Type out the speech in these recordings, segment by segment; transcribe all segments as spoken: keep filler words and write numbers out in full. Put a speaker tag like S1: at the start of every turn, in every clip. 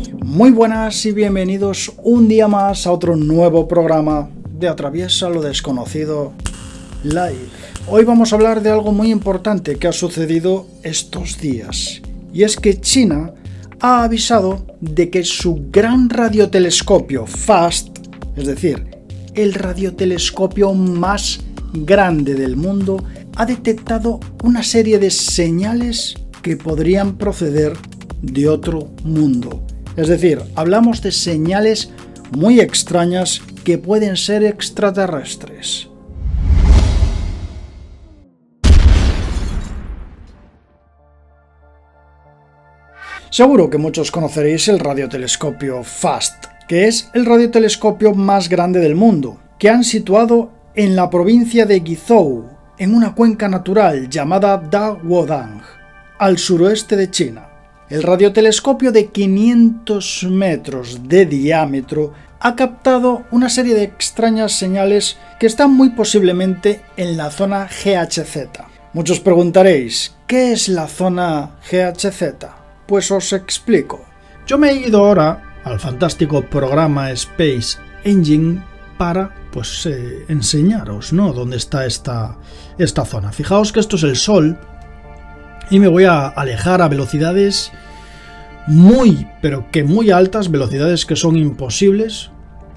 S1: Muy buenas y bienvenidos un día más a otro nuevo programa de Atraviesa lo Desconocido Live. Hoy vamos a hablar de algo muy importante que ha sucedido estos días, y es que China ha avisado de que su gran radiotelescopio FAST, es decir, el radiotelescopio más grande del mundo, ha detectado una serie de señales que podrían proceder de otro mundo. Es decir, hablamos de señales muy extrañas que pueden ser extraterrestres. Seguro que muchos conoceréis el radiotelescopio FAST, que es el radiotelescopio más grande del mundo, que han situado en la provincia de Guizhou, en una cuenca natural llamada Dawodang, al suroeste de China. El radiotelescopio de quinientos metros de diámetro ha captado una serie de extrañas señales que están muy posiblemente en la zona G H Z. Muchos preguntaréis, ¿qué es la zona G H Z? Pues os explico. Yo me he ido ahora al fantástico programa Space Engine para pues eh, enseñaros, ¿no?, dónde está esta, esta zona. Fijaos que esto es el Sol y me voy a alejar a velocidades muy, pero que muy altas, velocidades que son imposibles.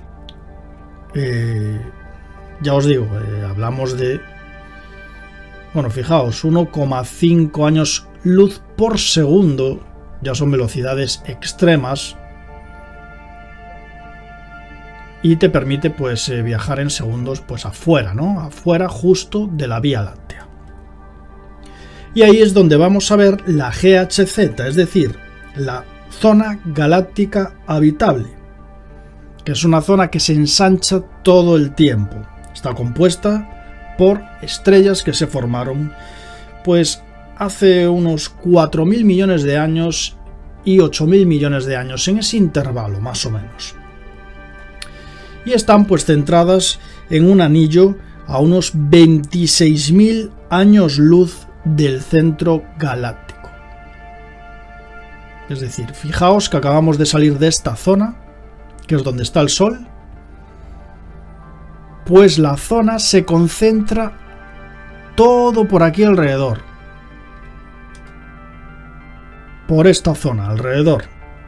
S1: Eh, ya os digo, eh, hablamos de, bueno, fijaos, uno coma cinco años luz por segundo, ya son velocidades extremas. Y te permite pues eh, viajar en segundos pues afuera, ¿no? Afuera justo de la Vía Láctea. Y ahí es donde vamos a ver la G H Z, es decir, la zona galáctica habitable, que es una zona que se ensancha todo el tiempo. Está compuesta por estrellas que se formaron pues hace unos cuatro mil millones de años y ocho mil millones de años, en ese intervalo más o menos. Y están pues centradas en un anillo a unos veintiséis mil años luz del centro galáctico. Es decir, fijaos que acabamos de salir de esta zona, que es donde está el Sol, pues la zona se concentra todo por aquí alrededor. Por esta zona alrededor.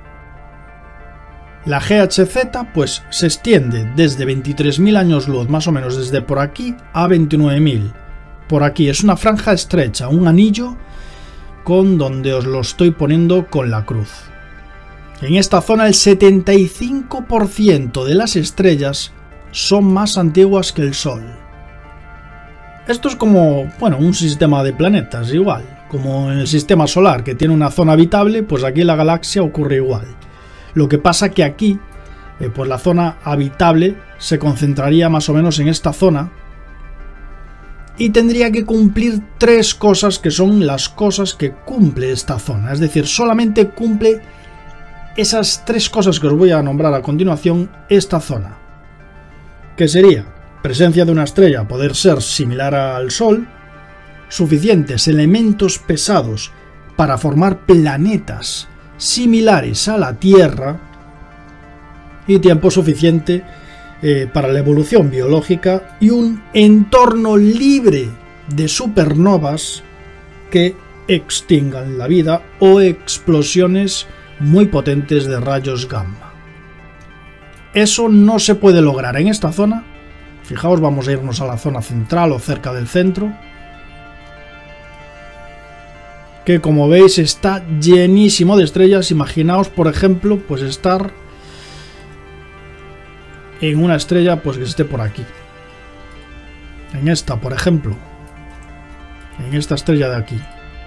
S1: La G H Z pues se extiende desde veintitrés mil años luz, más o menos desde por aquí a veintinueve mil. Por aquí es una franja estrecha, un anillo con donde os lo estoy poniendo con la cruz. En esta zona el setenta y cinco por ciento de las estrellas son más antiguas que el Sol. Esto es como, bueno, un sistema de planetas igual, como en el sistema solar que tiene una zona habitable, pues aquí en la galaxia ocurre igual. Lo que pasa que aquí, eh, pues la zona habitable se concentraría más o menos en esta zona y tendría que cumplir tres cosas que son las cosas que cumple esta zona. Es decir, solamente cumple esas tres cosas que os voy a nombrar a continuación esta zona. Que sería presencia de una estrella, poder ser similar al Sol, suficientes elementos pesados para formar planetas similares a la Tierra y tiempo suficiente eh, para la evolución biológica y un entorno libre de supernovas que extingan la vida o explosiones muy potentes de rayos gamma. Eso no se puede lograr en esta zona. Fijaos, vamos a irnos a la zona central o cerca del centro, que como veis está llenísimo de estrellas. Imaginaos, por ejemplo, pues estar en una estrella pues que esté por aquí. En esta, por ejemplo. En esta estrella de aquí.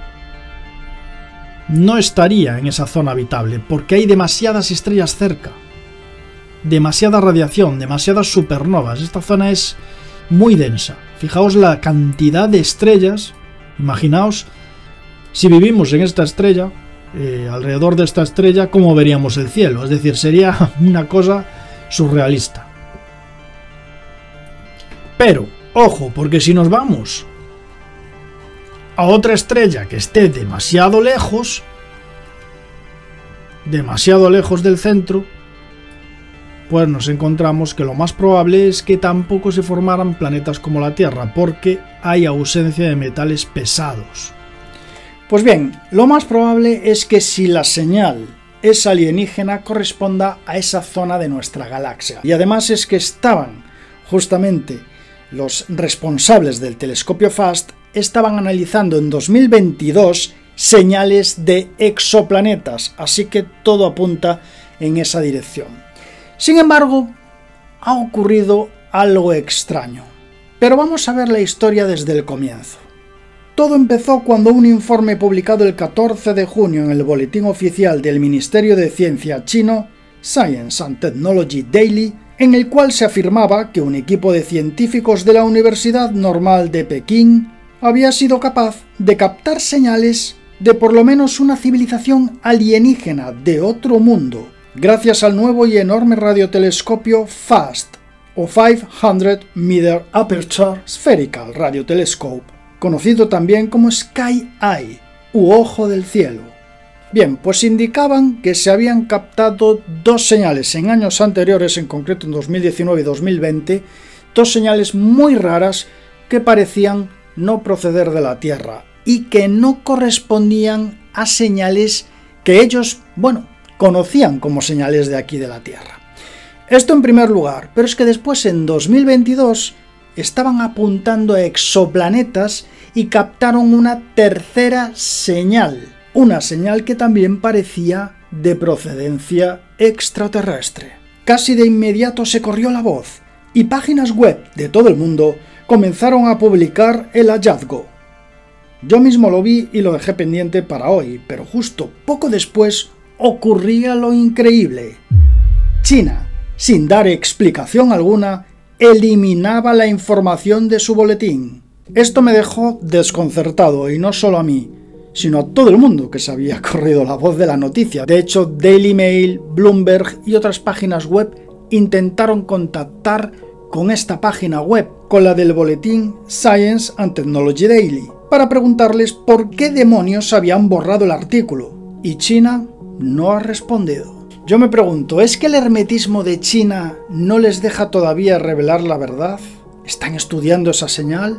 S1: No estaría en esa zona habitable porque hay demasiadas estrellas cerca. Demasiada radiación, demasiadas supernovas. Esta zona es muy densa. Fijaos la cantidad de estrellas. Imaginaos, si vivimos en esta estrella, eh, alrededor de esta estrella, ¿cómo veríamos el cielo? Es decir, sería una cosa surrealista. Pero, ojo, porque si nos vamos a otra estrella que esté demasiado lejos, demasiado lejos del centro, pues nos encontramos que lo más probable es que tampoco se formaran planetas como la Tierra, porque hay ausencia de metales pesados. Pues bien, lo más probable es que si la señal es alienígena corresponda a esa zona de nuestra galaxia. Y además es que estaban justamente los responsables del telescopio FAST estaban analizando en dos mil veintidós señales de exoplanetas, así que todo apunta en esa dirección. Sin embargo, ha ocurrido algo extraño. Pero vamos a ver la historia desde el comienzo. Todo empezó cuando un informe publicado el catorce de junio en el Boletín Oficial del Ministerio de Ciencia chino, Science and Technology Daily, en el cual se afirmaba que un equipo de científicos de la Universidad Normal de Pekín había sido capaz de captar señales de por lo menos una civilización alienígena de otro mundo, gracias al nuevo y enorme radiotelescopio FAST, o quinientos meter Aperture Spherical Radio Telescope, conocido también como Sky Eye, u Ojo del Cielo. Bien, pues indicaban que se habían captado dos señales en años anteriores, en concreto en dos mil diecinueve y dos mil veinte, dos señales muy raras que parecían no proceder de la Tierra y que no correspondían a señales que ellos, bueno, conocían como señales de aquí de la Tierra. Esto en primer lugar, pero es que después en dos mil veintidós estaban apuntando a exoplanetas y captaron una tercera señal, una señal que también parecía de procedencia extraterrestre. Casi de inmediato se corrió la voz y páginas web de todo el mundo comenzaron a publicar el hallazgo. Yo mismo lo vi y lo dejé pendiente para hoy, pero justo poco después ocurría lo increíble. China, sin dar explicación alguna, eliminaba la información de su boletín. Esto me dejó desconcertado, y no solo a mí, sino a todo el mundo que se había corrido la voz de la noticia. De hecho, Daily Mail, Bloomberg y otras páginas web intentaron contactar con esta página web, con la del boletín Science and Technology Daily, para preguntarles por qué demonios habían borrado el artículo, y China no ha respondido. Yo me pregunto, ¿es que el hermetismo de China no les deja todavía revelar la verdad? ¿Están estudiando esa señal?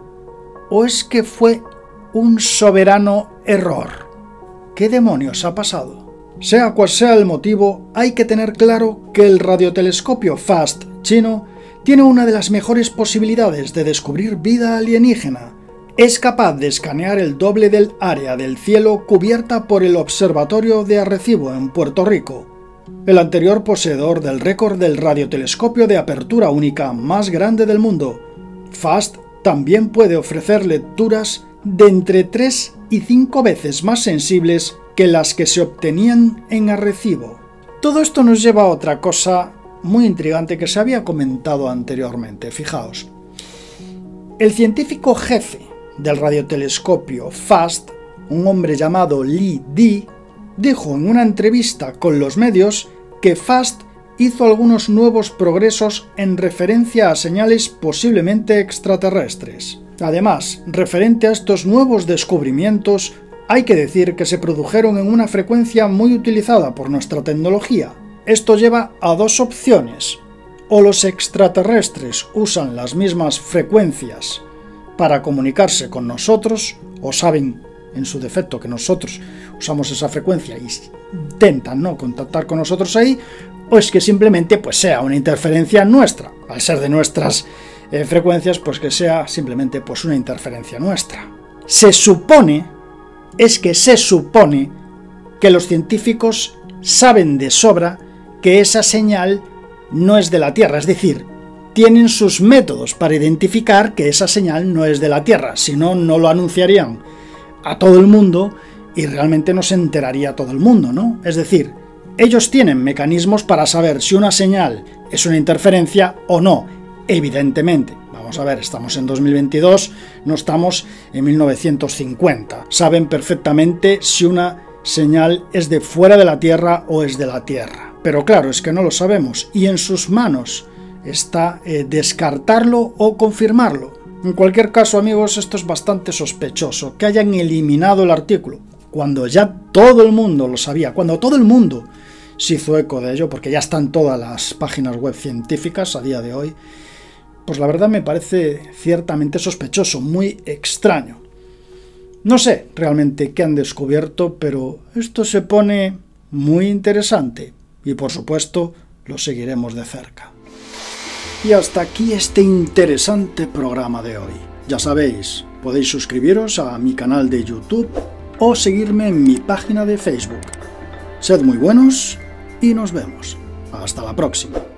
S1: ¿O es que fue un soberano error? ¿Qué demonios ha pasado? Sea cual sea el motivo, hay que tener claro que el radiotelescopio FAST chino tiene una de las mejores posibilidades de descubrir vida alienígena. Es capaz de escanear el doble del área del cielo cubierta por el Observatorio de Arecibo en Puerto Rico, el anterior poseedor del récord del radiotelescopio de apertura única más grande del mundo. FAST también puede ofrecer lecturas de entre tres y cinco veces más sensibles que las que se obtenían en Arecibo. Todo esto nos lleva a otra cosa muy intrigante que se había comentado anteriormente. Fijaos, el científico jefe del radiotelescopio FAST, un hombre llamado Li Di, dijo en una entrevista con los medios que FAST hizo algunos nuevos progresos en referencia a señales posiblemente extraterrestres. Además, referente a estos nuevos descubrimientos, hay que decir que se produjeron en una frecuencia muy utilizada por nuestra tecnología. Esto lleva a dos opciones: o los extraterrestres usan las mismas frecuencias para comunicarse con nosotros, o saben en su defecto que nosotros usamos esa frecuencia y intentan, ¿no?, contactar con nosotros ahí, o es que simplemente pues sea una interferencia nuestra, al ser de nuestras eh, frecuencias, pues que sea simplemente pues una interferencia nuestra. Se supone, es que se supone que los científicos saben de sobra que esa señal no es de la Tierra, es decir, tienen sus métodos para identificar que esa señal no es de la Tierra, si no, no lo anunciarían a todo el mundo y realmente no se enteraría todo el mundo, ¿no? Es decir, ellos tienen mecanismos para saber si una señal es una interferencia o no, evidentemente. Vamos a ver, estamos en dos mil veintidós, no estamos en mil novecientos cincuenta. Saben perfectamente si una señal es de fuera de la Tierra o es de la Tierra. Pero claro, es que no lo sabemos y en sus manos está eh, descartarlo o confirmarlo. En cualquier caso, amigos, esto es bastante sospechoso, que hayan eliminado el artículo. cuando ya todo el mundo lo sabía, cuando todo el mundo se hizo eco de ello, porque ya están todas las páginas web científicas a día de hoy, pues la verdad me parece ciertamente sospechoso, muy extraño. No sé realmente qué han descubierto, pero esto se pone muy interesante y por supuesto lo seguiremos de cerca. Y hasta aquí este interesante programa de hoy. Ya sabéis, podéis suscribiros a mi canal de YouTube o seguirme en mi página de Facebook. Sed muy buenos y nos vemos. Hasta la próxima.